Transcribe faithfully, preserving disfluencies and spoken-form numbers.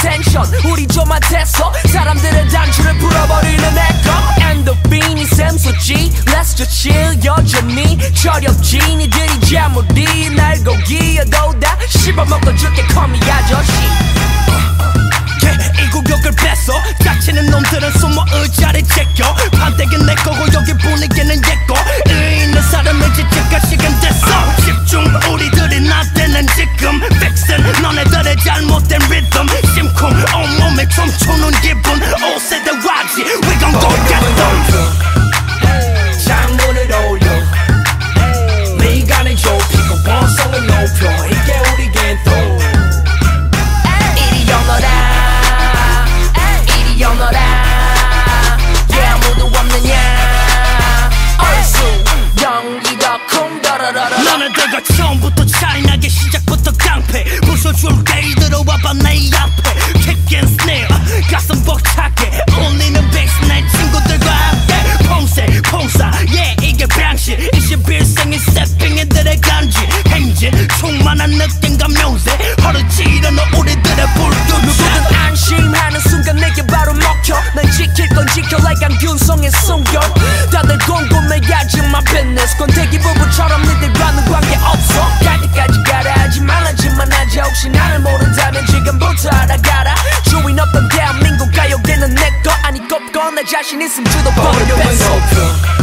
텐션 우리 좀한테서 사람들의 단추를 풀어버리는 에코 엔도핀이 샘솟지 Let's just chill 여전히 철없지 니들이 아무리 날 고기여도 다 씹어먹어줄게 call me 아저씨 이 구역을 뺐어 닥치는 놈들은 숨어 의자를 제껴 판때기는 내 거고 여기 분위기는 얘거 의리 있는 사람을 지적할 시간 됐어 집중 우리들이 나대는 지금 픽슨 너네들의 잘못된 리듬 심쿵 온몸에 춤추는 기분 오 세대 와지 We gon' go get them 창문을 올려 미간을 좁히고 원성을 높여 이게 우리 겐통 이리 오너라 영어라 yeah 아무도 없느냐 얼쑤 연기가 콩더러러러 너네들과 처음부터 차이나게 시작부터 깡패 부숴줄게 이대로 와봐 내 앞에 kick and snare 가슴 벅차게 울리는 베이스 내 친구들과 함께 퐁세 퐁사 yeah 이게 방식 이십일 세기 세핑이들의 간지 행진 충만한 느낌과 묘세 허를 찌르는 우리들의 불도저 누구든 안심하는 순간 내게 바로 먹혀 난 지킬 건 지켜 like 안균성의 순결 다들 궁금해하지 my business 권태기 부부처럼 니들과는 관계없어 갈 때까지 가라 하지 말라지만 하자 혹시 나를 모른다면 지금부터 알아가라 주인 없던 대한민국 가요계는 내거 아니 꼽고 나 자신 있음 주도 버려 뺐어